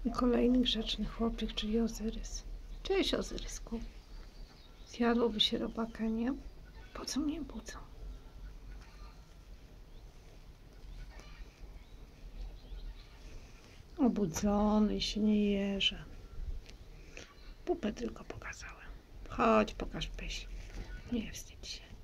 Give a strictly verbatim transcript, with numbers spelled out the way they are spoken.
I kolejny grzeczny chłopczyk, czyli Ozyrys. Cześć, Ozyrysku. Zjadłoby się robaka, nie? Po co mnie budzą? Obudzony się nie jeże. Pupę tylko pokazałem. Chodź, pokaż pyś. Nie wstydź się.